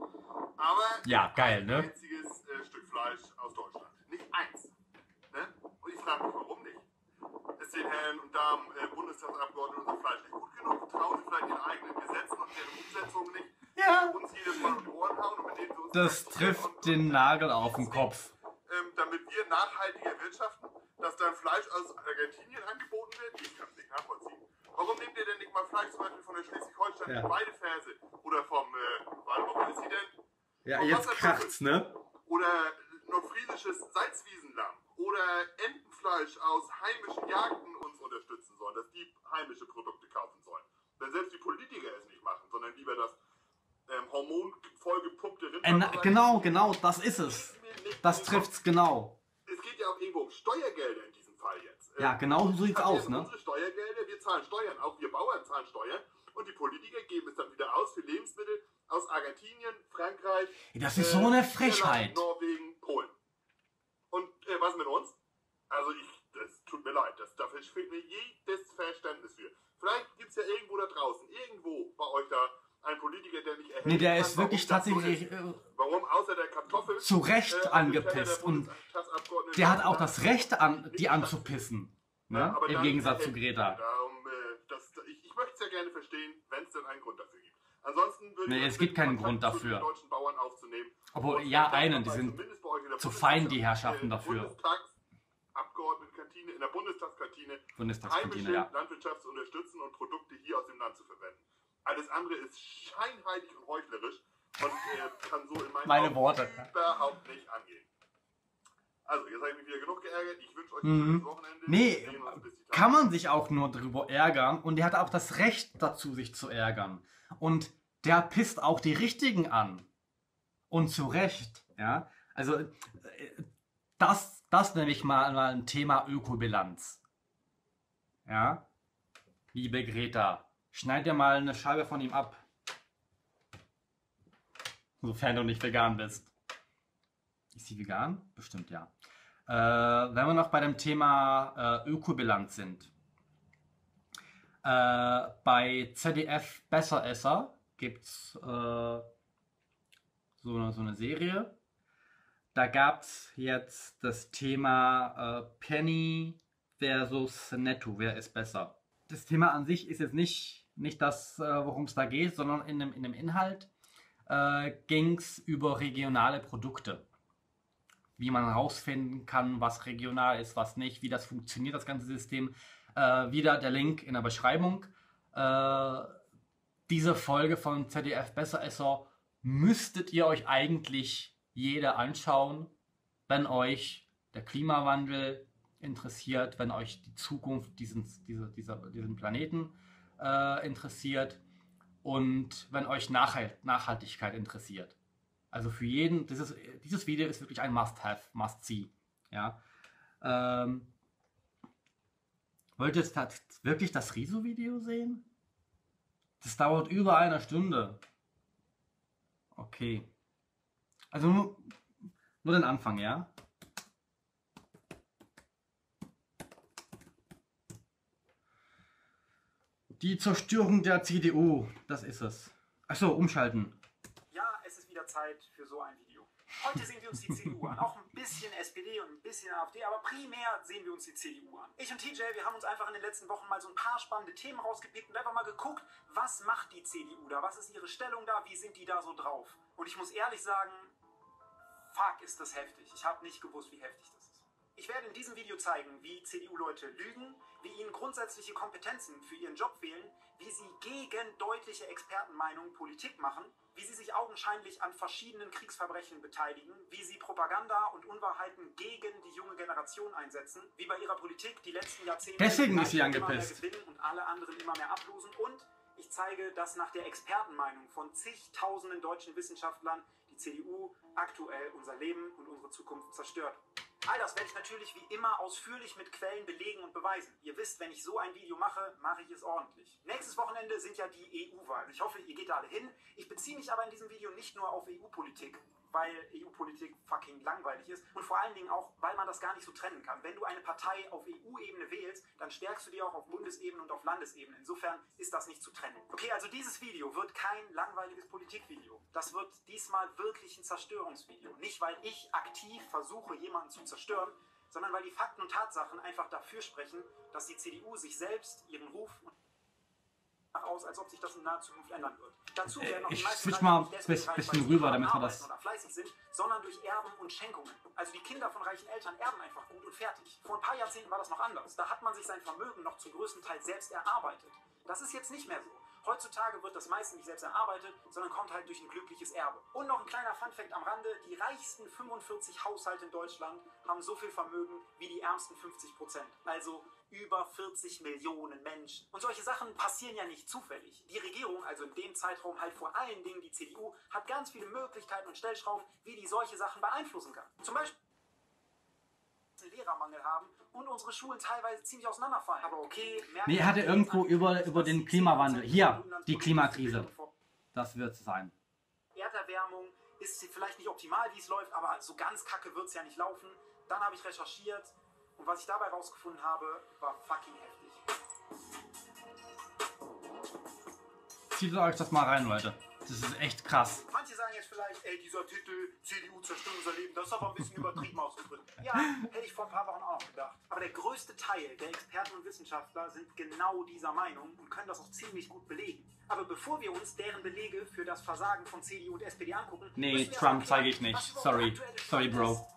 Aber Ja, geil, ne? ein einziges äh, Stück Fleisch aus Deutschland. Nicht eins. Ne? Und ich frage mich, warum nicht? Ist den Herren und Damen äh, Bundestagsabgeordneten unser Fleisch nicht gut genug? Trauen sie vielleicht ihren eigenen Gesetzen und deren Umsetzung nicht? Ja. Uns jedes Mal um die Ohren hauen und mit denen sie uns Das trifft den Nagel auf den Kopf. ähm, damit wir nachhaltiger wirtschaften, dass dann Fleisch aus Argentinien angeboten wird? Ich kann es nicht nachvollziehen. Warum nehmt ihr denn nicht mal Fleisch zum Beispiel von der Schleswig-Holstein Ja. Weideferse oder vom, äh, warte mal, wo ist sie denn? Ja, Vom jetzt Wasserbuffel. kracht's, ne? Oder nordfriesisches Salzwiesenlamm oder Entenfleisch aus heimischen Jagden uns unterstützen sollen, dass die heimische Produkte kaufen sollen. Wenn selbst die Politiker es nicht machen, sondern lieber das ähm, hormonvollgepumpte Äh, Rindfleisch. na, genau, genau, das ist es. Das trifft's genau. Es geht ja auch irgendwo um Steuergelder in diesem Fall jetzt. Ja, genau so sieht's aus, ne? Unsere Steuergelder, wir zahlen Steuern, auch wir Bauern zahlen Steuern und die Politiker geben es dann wieder aus für Lebensmittel aus Argentinien, Frankreich, Das ist so eine Frechheit. Irland, Norwegen, Polen. Und äh, was mit uns? Also ich, das tut mir leid, das, dafür fehlt mir jedes Verständnis für. Vielleicht gibt es ja irgendwo da draußen, irgendwo bei euch da, ein Politiker, der nicht erhält. Nee, der ist wirklich das so tatsächlich ist. äh, Warum außer der Kartoffel zu Recht äh, auf dem angepisst. Teller der Und Bundestagsabgeordneten der hat auch das das Recht an, die anzupissen. Ne? aber Im dann Gegensatz zu erhält- Greta. Darum, äh, das, ich ich möchte es ja gerne verstehen, wenn es denn einen Grund dafür gibt. Ansonsten würde Nee, ich es gibt bitten, keinen Kontakt Grund zu den dafür. deutschen Bauern aufzunehmen. Obwohl, Und ja, dann einen, die mal sind zumindest bei euch in der zu Bundestags- fein, die Herrschaften äh, dafür. Bundestagsabgeordnetenkantine, in der Bundestagskantine Bundestagskantine, heimische ja. Landwirtschaft zu unterstützen und Produkte hier aus dem Land zu verwenden. Alles andere ist scheinheilig und heuchlerisch und äh, kann so in meinen Meine Augen Worte. überhaupt nicht angehen. Also, jetzt habe ich mich wieder genug geärgert. Ich wünsche euch ein Mhm. schönes Wochenende. Nee, Wir sehen uns bis die Tage. kann man sich auch nur drüber ärgern und der hat auch das Recht dazu, sich zu ärgern. Und der pisst auch die Richtigen an. Und zu Recht, ja. Also, äh, das, das nenne ich mal, mal ein Thema Ökobilanz. Ja. Liebe Greta, schneid dir mal eine Scheibe von ihm ab. Sofern du nicht vegan bist. Ist sie vegan? Bestimmt ja. Äh, wenn wir noch bei dem Thema äh, Ökobilanz sind. Äh, bei Z D F Besseresser gibt es äh, so, eine, so eine Serie. Da gab es jetzt das Thema äh, Penny versus Netto. Wer ist besser? Das Thema an sich ist jetzt nicht, nicht das, äh, worum es da geht, sondern in dem, in dem Inhalt. äh, ging es über regionale Produkte. Wie man herausfinden kann, was regional ist, was nicht, wie das funktioniert, das ganze System. Äh, wieder der Link in der Beschreibung. Äh, diese Folge von Z D F Besserwisser müsstet ihr euch eigentlich jeder anschauen, wenn euch der Klimawandel interessiert, wenn euch die Zukunft dieses, dieser, dieser, diesen Planeten äh, interessiert und wenn euch Nachhalt, Nachhaltigkeit interessiert. Also für jeden, dieses, dieses Video ist wirklich ein Must-Have, Must-See. Ja. Ähm, wollt ihr jetzt wirklich das Riso-Video sehen? Das dauert über eine Stunde. Okay. Also nur, nur den Anfang, ja? Die Zerstörung der C D U, das ist es. Achso, umschalten. Ja, es ist wieder Zeit für so ein Video. Heute sehen wir uns die C D U an. Auch ein bisschen S P D und ein bisschen AfD, aber primär sehen wir uns die C D U an. Ich und T J, wir haben uns einfach in den letzten Wochen mal so ein paar spannende Themen rausgepickt und einfach mal geguckt, was macht die C D U da? Was ist ihre Stellung da? Wie sind die da so drauf? Und ich muss ehrlich sagen, fuck, ist das heftig. Ich habe nicht gewusst, wie heftig das ist. Ich werde in diesem Video zeigen, wie C D U-Leute lügen, wie ihnen grundsätzliche Kompetenzen für ihren Job fehlen, wie sie gegen deutliche Expertenmeinungen Politik machen, wie sie sich augenscheinlich an verschiedenen Kriegsverbrechen beteiligen, wie sie Propaganda und Unwahrheiten gegen die junge Generation einsetzen, wie bei ihrer Politik die letzten Jahrzehnte Deswegen ist sie immer mehr angepisst. gewinnen und alle anderen immer mehr ablosen, und ich zeige, dass nach der Expertenmeinung von zigtausenden deutschen Wissenschaftlern die C D U aktuell unser Leben und unsere Zukunft zerstört. All das werde ich natürlich wie immer ausführlich mit Quellen belegen und beweisen. Ihr wisst, wenn ich so ein Video mache, mache ich es ordentlich. Nächstes Wochenende sind ja die E U-Wahlen. Ich hoffe, ihr geht da alle hin. Ich beziehe mich aber in diesem Video nicht nur auf E U-Politik, weil E U-Politik fucking langweilig ist und vor allen Dingen auch, weil man das gar nicht so trennen kann. Wenn du eine Partei auf E U-Ebene wählst, dann stärkst du die auch auf Bundesebene und auf Landesebene. Insofern ist das nicht zu trennen. Okay, also dieses Video wird kein langweiliges Politikvideo. Das wird diesmal wirklich ein Zerstörungsvideo. Nicht, weil ich aktiv versuche, jemanden zu zerstören, sondern weil die Fakten und Tatsachen einfach dafür sprechen, dass die C D U sich selbst, ihren Ruf aus, als ob sich das in naher Zukunft ändern wird. Dazu werden noch die Ich meisten switch mal nicht deswegen ein reich, bisschen weil sie rüber, hart damit wir arbeiten das... oder fleißig sind, sondern durch Erben und Schenkungen. Also die Kinder von reichen Eltern erben einfach gut und fertig. Vor ein paar Jahrzehnten war das noch anders. Da hat man sich sein Vermögen noch zum größten Teil selbst erarbeitet. Das ist jetzt nicht mehr so. Heutzutage wird das meiste nicht selbst erarbeitet, sondern kommt halt durch ein glückliches Erbe. Und noch ein kleiner Funfact am Rande: Die reichsten fünfundvierzig Haushalte in Deutschland haben so viel Vermögen wie die ärmsten fünfzig Prozent. Also über vierzig Millionen Menschen. Und solche Sachen passieren ja nicht zufällig. Die Regierung, also in dem Zeitraum halt vor allen Dingen die C D U, hat ganz viele Möglichkeiten und Stellschrauben, wie die solche Sachen beeinflussen kann. Zum Beispiel einen Lehrermangel haben und unsere Schulen teilweise ziemlich auseinanderfallen. Aber okay, Nee, er hatte irgendwo über, über den Klimawandel. Hier, die Klimakrise. Das wird es sein. Erderwärmung ist vielleicht nicht optimal, wie es läuft, aber so ganz kacke wird es ja nicht laufen. Dann habe ich recherchiert und was ich dabei rausgefunden habe, war fucking heftig. Zieht euch das mal rein, Leute. Das ist echt krass. Manche sagen jetzt vielleicht, ey, dieser Titel C D U zerstört unser Leben, das ist aber ein bisschen übertrieben ausgedrückt. Ja, hätte ich vor ein paar Wochen auch noch gedacht. Aber der größte Teil der Experten und Wissenschaftler sind genau dieser Meinung und können das auch ziemlich gut belegen. Aber bevor wir uns deren Belege für das Versagen von C D U und S P D angucken... Nee, Trump zeige ich nicht. Sorry. Sorry, Bro.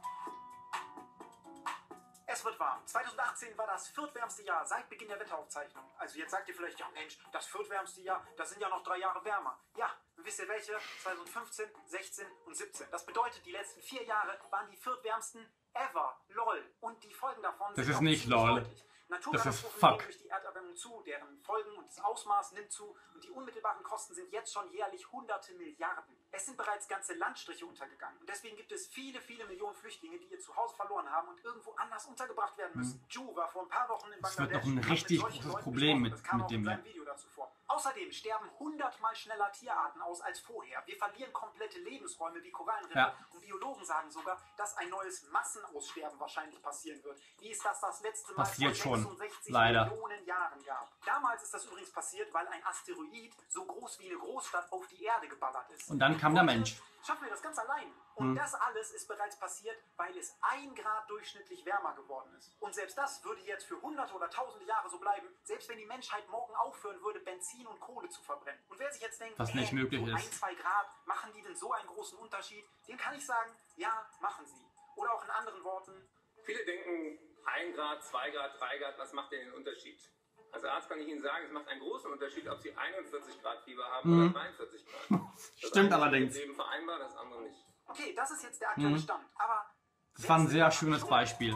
Es wird warm. zweitausendachtzehn war das viertwärmste Jahr seit Beginn der Wetteraufzeichnung. Also jetzt sagt ihr vielleicht, ja Mensch, das viertwärmste Jahr, das sind ja noch drei Jahre wärmer. Ja, wisst ihr welche? zweitausendfünfzehn, sechzehn und siebzehn. Das bedeutet, die letzten vier Jahre waren die viertwärmsten ever. Lol. Und die Folgen davon Das sind ist auch nicht ziemlich lol. deutlich. Das ist Naturkatastrophen fuck. nehmen durch die Erderwärmung zu, deren Folgen und das Ausmaß nimmt zu und die unmittelbaren Kosten sind jetzt schon jährlich hunderte Milliarden. Es sind bereits ganze Landstriche untergegangen und deswegen gibt es viele, viele Millionen Flüchtlinge, die ihr Zuhause verloren haben und irgendwo anders untergebracht werden müssen. Ju war vor ein paar Wochen in Das wird Bangladesch. doch ein und hat richtig mit solchen großes Leuten Problem gesprochen. mit- Das kam mit auch dem in seinem hier. Video dazu vor. Außerdem sterben hundertmal schneller Tierarten aus als vorher. Wir verlieren komplette Lebensräume wie Korallenriffe Ja. und Biologen sagen sogar, dass ein neues Massenaussterben wahrscheinlich passieren wird. Wie ist das das letzte Mal Passiert vor schon. schon. sechsundsechzig Leider. Millionen Jahren gab. Damals ist das übrigens passiert, weil ein Asteroid so groß wie eine Großstadt auf die Erde geballert ist. Und dann kam der Heute Mensch. Schaffen wir das ganz allein. Und Hm. das alles ist bereits passiert, weil es ein Grad durchschnittlich wärmer geworden ist. Und selbst das würde jetzt für hunderte oder tausende Jahre so bleiben, selbst wenn die Menschheit morgen aufhören würde, Benzin und Kohle zu verbrennen. Und wer sich jetzt denkt, Was nicht äh, möglich so ist. ein, zwei Grad, machen die denn so einen großen Unterschied? Dem kann ich sagen, ja, machen sie. Oder auch in anderen Worten, Viele denken, ein Grad, zwei Grad, drei Grad, was macht denn den Unterschied? Als Arzt kann ich Ihnen sagen, es macht einen großen Unterschied, ob Sie einundvierzig Grad Fieber haben Mhm. oder dreiundvierzig Grad. Das Stimmt eine ist allerdings. mit dem Leben vereinbar, das andere nicht. okay, das ist jetzt der aktuelle Mhm. Stand. Aber Das war ein sehr schönes Beispiel.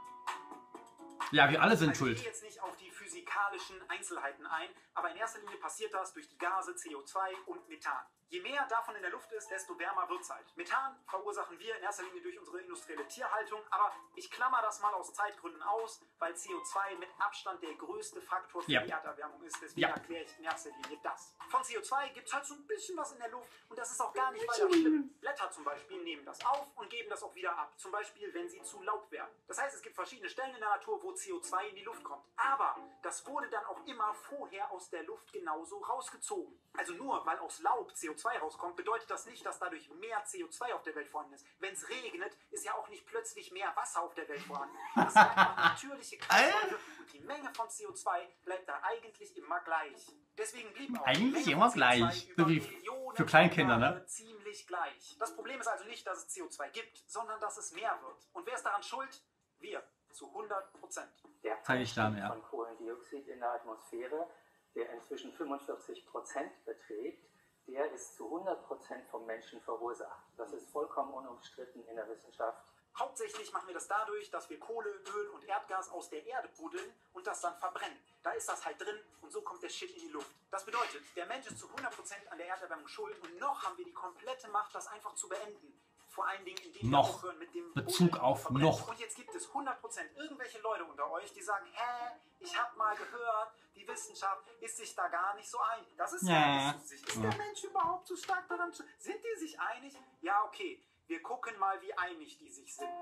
Ja, wir alle sind Also ich schuld. gehe jetzt nicht auf die physikalischen Einzelheiten ein, aber in erster Linie passiert das durch die Gase C O zwei und Methan. Je mehr davon in der Luft ist, desto wärmer wird es halt. Methan verursachen wir in erster Linie durch unsere industrielle Tierhaltung, aber ich klammer das mal aus Zeitgründen aus, weil C O zwei mit Abstand der größte Faktor für Ja. die Erderwärmung ist. Deswegen Ja. erkläre ich in erster Linie das. Von C O zwei gibt es halt so ein bisschen was in der Luft und das ist auch gar nicht weiter schlimm. Blätter zum Beispiel nehmen das auf und geben das auch wieder ab. Zum Beispiel, wenn sie zu laut werden. Das heißt, es gibt verschiedene Stellen in der Natur, wo C O zwei in die Luft kommt. Aber das wurde dann auch immer vorher aus der Luft genauso rausgezogen. Also nur weil aus Laub C O zwei rauskommt, bedeutet das nicht, dass dadurch mehr C O zwei auf der Welt vorhanden ist. Wenn es regnet, ist ja auch nicht plötzlich mehr Wasser auf der Welt vorhanden. Das sind einfach natürliche Kreisläufe und die Menge von C O zwei bleibt da eigentlich immer gleich. Deswegen blieb auch die Eigentlich Menge immer von C O zwei gleich. über So wie Millionen für Kleinkinder, Jahre ne? ziemlich gleich. Das Problem ist also nicht, dass es C O zwei gibt, sondern dass es mehr wird. Und wer ist daran schuld? Wir. Zu hundert Prozent. Der Zeig ich dann, ja. von Kohlendioxid in der Atmosphäre, der inzwischen fünfundvierzig Prozent beträgt, der ist zu hundert Prozent vom Menschen verursacht. Das ist vollkommen unumstritten in der Wissenschaft. Hauptsächlich machen wir das dadurch, dass wir Kohle, Öl und Erdgas aus der Erde buddeln und das dann verbrennen. Da ist das halt drin und so kommt der Shit in die Luft. Das bedeutet, der Mensch ist zu hundert Prozent an der Erderwärmung schuld und noch haben wir die komplette Macht, das einfach zu beenden. Vor allen Dingen, indem wir Noch. aufhören mit dem Bezug Buddeln auf und Verbrennen. noch. Und jetzt gibt es hundert Prozent irgendwelche Leute unter euch, die sagen, hä, ich habe mal gehört, die Wissenschaft ist sich da gar nicht so einig. Das ist ja Ja. nicht so sich. Ist der Mensch überhaupt so stark daran? zu- Sind die sich einig? Ja, okay. Wir gucken mal, wie einig die sich sind.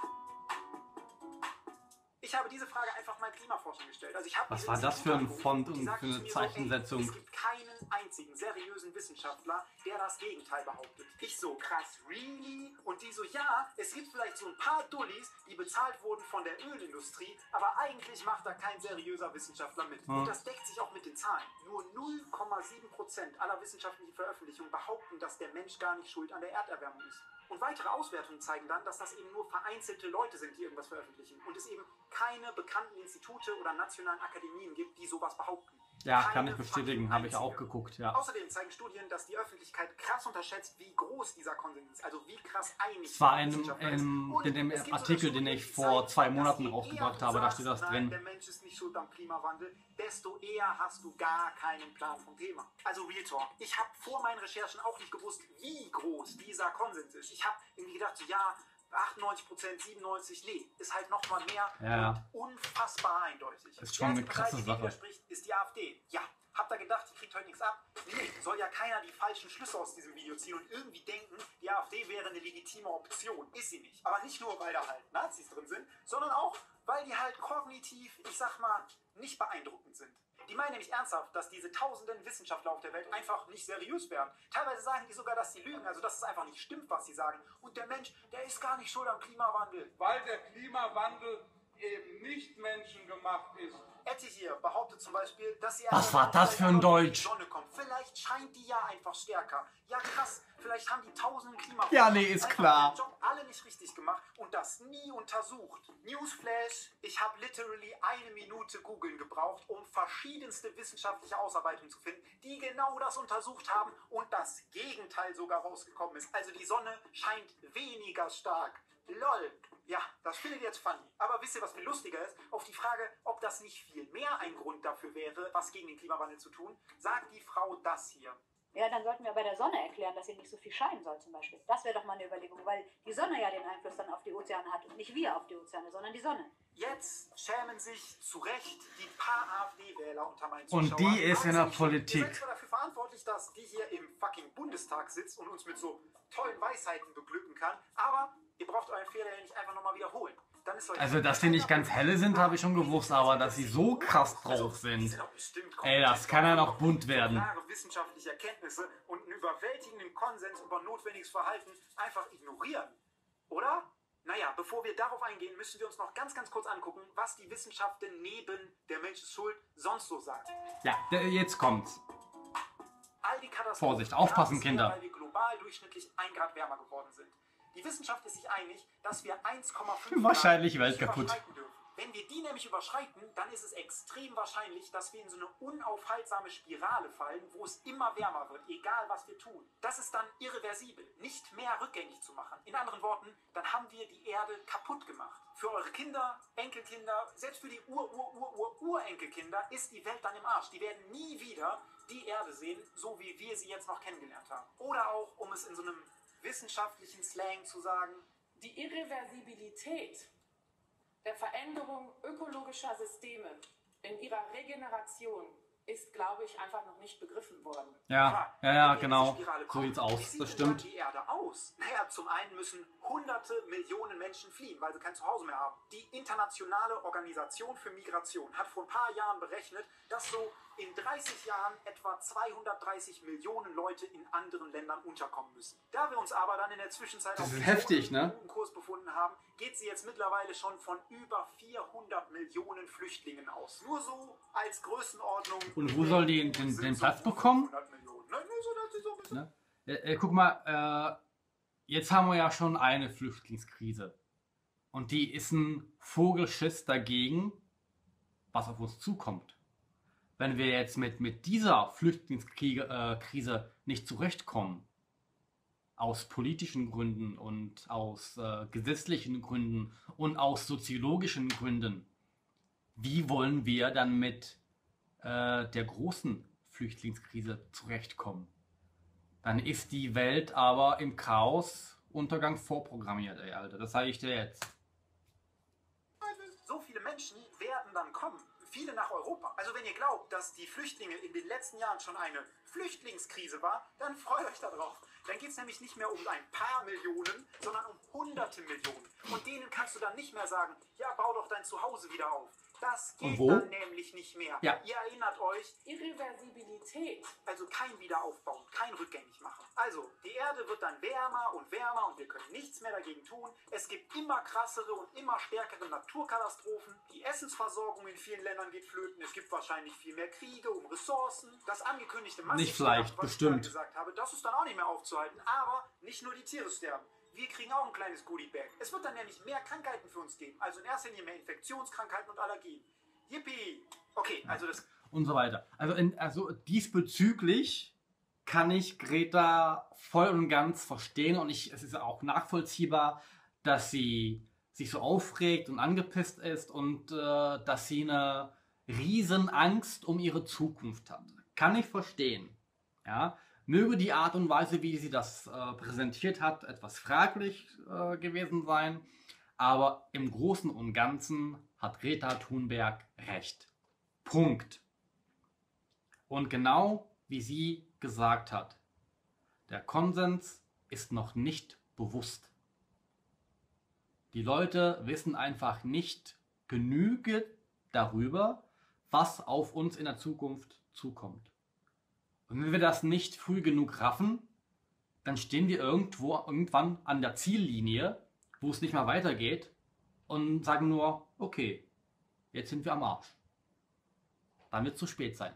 Ich habe diese Frage einfach mal Klimaforschern gestellt. Also ich habe Was diese war das für ein Institute Font angerufen, die und sagten für zu eine mir so, ey, Zeichensetzung? Es gibt keinen einzigen seriösen Wissenschaftler, der das Gegenteil behauptet. Ich so, krass, really? Und die so, ja, es gibt vielleicht so ein paar Dullis, die bezahlt wurden von der Ölindustrie, aber eigentlich macht da kein seriöser Wissenschaftler mit. Hm. Und das deckt sich auch mit den Zahlen. Nur null Komma sieben Prozent aller wissenschaftlichen Veröffentlichungen behaupten, dass der Mensch gar nicht schuld an der Erderwärmung ist. Und weitere Auswertungen zeigen dann, dass das eben nur vereinzelte Leute sind, die irgendwas veröffentlichen. Und es eben keine bekannten Institute oder nationalen Akademien gibt, die sowas behaupten. Ja, Keine kann ich bestätigen. fucking Habe ich einzige. auch geguckt, ja. Außerdem zeigen Studien, dass die Öffentlichkeit krass unterschätzt, wie groß dieser Konsens ist. Also wie krass einig Es war die ein, Wissenschaftler ist. ein, Und in dem es gibt sogar Artikel, den Studien, ich die vor zeigen, zwei dass Monaten je rausgebracht eher du habe, da sagst, steht das nein, drin. der Mensch ist nicht schuld am Klimawandel, desto eher hast du gar keinen Plan vom Thema. Also Real Talk. Ich habe vor meinen Recherchen auch nicht gewusst, wie groß dieser Konsens ist. Ich habe irgendwie gedacht, so, ja, achtundneunzig Prozent, siebenundneunzig, nee, ist halt nochmal mehr Ja, ja. und unfassbar eindeutig. Ist schon Die eine einzige krasse Partei, die Sache. widerspricht, ist die AfD. Ja, habt ihr gedacht, die kriegt heute nichts ab? Nee, soll ja keiner die falschen Schlüsse aus diesem Video ziehen und irgendwie denken, die AfD wäre eine legitime Option. Ist sie nicht. Aber nicht nur, weil da halt Nazis drin sind, sondern auch, weil die halt kognitiv, ich sag mal, nicht beeindruckend sind. Die meinen nämlich ernsthaft, dass diese tausenden Wissenschaftler auf der Welt einfach nicht seriös wären. Teilweise sagen die sogar, dass sie lügen, also dass es einfach nicht stimmt, was sie sagen. Und der Mensch, der ist gar nicht schuld am Klimawandel. Weil der Klimawandel eben nicht menschengemacht ist. Etty hier behauptet zum Beispiel, dass sie... Was war das für ein Deutsch? Die Sonne kommt. Vielleicht scheint die ja einfach stärker. Ja krass, vielleicht haben die tausenden Klimaforscher Ja, nee, ist einfach klar. ihren Job alle nicht richtig gemacht und das nie untersucht. Newsflash, ich habe literally eine Minute googeln gebraucht, um verschiedenste wissenschaftliche Ausarbeitungen zu finden, die genau das untersucht haben und das Gegenteil sogar rausgekommen ist. Also die Sonne scheint weniger stark. Lol. Ja, das findet ihr jetzt funny. Aber wisst ihr, was viel lustiger ist? Auf die Frage, ob das nicht viel mehr ein Grund dafür wäre, was gegen den Klimawandel zu tun, sagt die Frau das hier. Ja, dann sollten wir bei der Sonne erklären, dass sie nicht so viel scheinen soll zum Beispiel. Das wäre doch mal eine Überlegung, weil die Sonne ja den Einfluss dann auf die Ozeane hat und nicht wir auf die Ozeane, sondern die Sonne. Jetzt schämen sich zu Recht die paar AfD-Wähler unter meinen Und Zuschauern. die ist in der Aber es ist nicht schlimm. Ihr Politik. seid zwar dafür verantwortlich, dass die hier im fucking Bundestag sitzt und uns mit so tollen Weisheiten beglücken kann, aber ihr braucht euren Fehler ja nicht einfach nochmal wiederholen. dann ist euch... Also, dass die nicht ganz helle sind, habe ich schon gewusst, aber dass sie so krass drauf sind. Ey, das kann ja noch bunt werden. Klare wissenschaftliche Erkenntnisse und einen überwältigenden Konsens über notwendiges Verhalten einfach ignorieren. Oder? Naja, bevor wir darauf eingehen, müssen wir uns noch ganz, ganz kurz angucken, was die Wissenschaft denn neben der Mensch ist schuld sonst so sagt. Ja, jetzt kommt's. All die Katastrophen, Vorsicht, aufpassen, das ist Kinder. Ja, weil wir global durchschnittlich ein Grad wärmer geworden sind. Die Wissenschaft ist sich einig, dass wir eins Komma fünf Wahrscheinlich Grad Welt nicht kaputt. überschreiten dürfen. Wenn wir die nämlich überschreiten, dann ist es extrem wahrscheinlich, dass wir in so eine unaufhaltsame Spirale fallen, wo es immer wärmer wird, egal was wir tun. Das ist dann irreversibel, nicht mehr rückgängig zu machen. In anderen Worten, dann haben wir die Erde kaputt gemacht. Für eure Kinder, Enkelkinder, selbst für die Ur-Ur-Ur-Ur-Urenkelkinder ist die Welt dann im Arsch. Die werden nie wieder die Erde sehen, so wie wir sie jetzt noch kennengelernt haben. Oder auch, um es in so einem wissenschaftlichen Slang zu sagen, Die Irreversibilität der Veränderung ökologischer Systeme in ihrer Regeneration ist, glaube ich, einfach noch nicht begriffen worden. Ja, ja, ja, genau. So sieht's aus, Wie sieht das denn stimmt. dann die Erde aus? Naja, zum einen müssen hunderte Millionen Menschen fliehen, weil sie kein Zuhause mehr haben. Die Internationale Organisation für Migration hat vor ein paar Jahren berechnet, dass so in dreißig Jahren etwa zweihundertdreißig Millionen Leute in anderen Ländern unterkommen müssen. Da wir uns aber dann in der Zwischenzeit Das auf ist einem heftig, guten ne? Kurs befunden haben, geht sie jetzt mittlerweile schon von über vierhundert Millionen Flüchtlingen aus. Nur so als Größenordnung. Und wo soll die den, den Platz bekommen? fünfhundert Millionen. Ne? Nur so, dass sie so ein bisschen Ne? Äh, äh, guck mal, äh, jetzt haben wir ja schon eine Flüchtlingskrise. Und die ist ein Vogelschiss dagegen, was auf uns zukommt. Wenn wir jetzt mit, mit dieser Flüchtlingskrise äh, Krise nicht zurechtkommen, aus politischen Gründen und aus äh, gesetzlichen Gründen und aus soziologischen Gründen, wie wollen wir dann mit äh, der großen Flüchtlingskrise zurechtkommen? Dann ist die Welt aber im Chaos-Untergang vorprogrammiert, ey, Alter. Das sage ich dir jetzt. So viele Menschen werden dann kommen. Viele nach Europa. Also wenn ihr glaubt, dass die Flüchtlinge in den letzten Jahren schon eine Flüchtlingskrise war, dann freut euch darauf. Dann geht es nämlich nicht mehr um ein paar Millionen, sondern um hunderte Millionen. Und denen kannst du dann nicht mehr sagen, ja, bau doch dein Zuhause wieder auf. Das geht wo? dann nämlich nicht mehr. Ja. Ihr erinnert euch, Irreversibilität. also kein Wiederaufbauen, kein rückgängig machen. Also, die Erde wird dann wärmer und wärmer und wir können nichts mehr dagegen tun. Es gibt immer krassere und immer stärkere Naturkatastrophen. Die Essensversorgung in vielen Ländern geht flöten. Es gibt wahrscheinlich viel mehr Kriege um Ressourcen. Das angekündigte Nicht vielleicht, Massensterben, was bestimmt. ich gerade gesagt habe, das ist dann auch nicht mehr aufzuhalten. Aber nicht nur die Tiere sterben. Wir kriegen auch ein kleines Goodie-Bag. Es wird dann nämlich mehr Krankheiten für uns geben. Also in erster Linie mehr Infektionskrankheiten und Allergien. Yippie! Okay, also das... Und so weiter. Also, in, also diesbezüglich kann ich Greta voll und ganz verstehen und ich, es ist auch nachvollziehbar, dass sie sich so aufregt und angepisst ist und äh, dass sie eine riesen Angst um ihre Zukunft hat. Kann ich verstehen. Ja? Möge die Art und Weise, wie sie das äh, präsentiert hat, etwas fraglich äh, gewesen sein, aber im Großen und Ganzen hat Greta Thunberg recht. Punkt. Und genau wie sie gesagt hat, der Konsens ist noch nicht bewusst. Die Leute wissen einfach nicht genügend darüber, was auf uns in der Zukunft zukommt. Und wenn wir das nicht früh genug raffen, dann stehen wir irgendwo irgendwann an der Ziellinie, wo es nicht mehr weitergeht und sagen nur, okay, jetzt sind wir am Arsch. Dann wird es zu spät sein.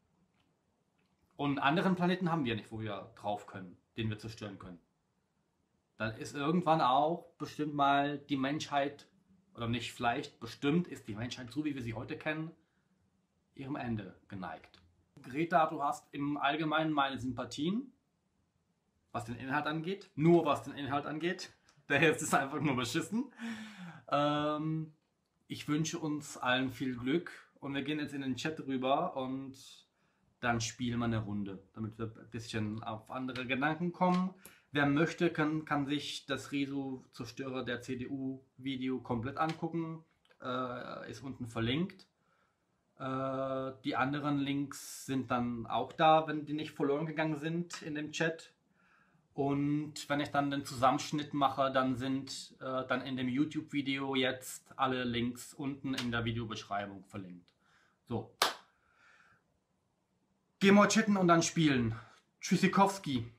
Und einen anderen Planeten haben wir nicht, wo wir drauf können, den wir zerstören können. Dann ist irgendwann auch bestimmt mal die Menschheit, oder nicht vielleicht, bestimmt ist die Menschheit, so wie wir sie heute kennen, ihrem Ende geneigt. Greta, du hast im Allgemeinen meine Sympathien, was den Inhalt angeht. Nur was den Inhalt angeht. Der Rest ist einfach nur beschissen. Ähm, ich wünsche uns allen viel Glück und wir gehen jetzt in den Chat rüber und dann spielen wir eine Runde, damit wir ein bisschen auf andere Gedanken kommen. Wer möchte, kann, kann sich das Resu-Zerstörer der C D U-Video komplett angucken. Äh, ist unten verlinkt. Äh, die anderen Links sind dann auch da, wenn die nicht verloren gegangen sind in dem Chat. Und wenn ich dann den Zusammenschnitt mache, dann sind äh, dann in dem YouTube-Video jetzt alle Links unten in der Videobeschreibung verlinkt. So. Gehen wir chatten und dann spielen. Tschüssikowski.